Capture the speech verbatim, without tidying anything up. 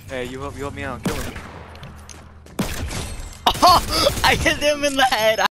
Hey, you help, you help me out. Kill him. Oh, I hit him in the head.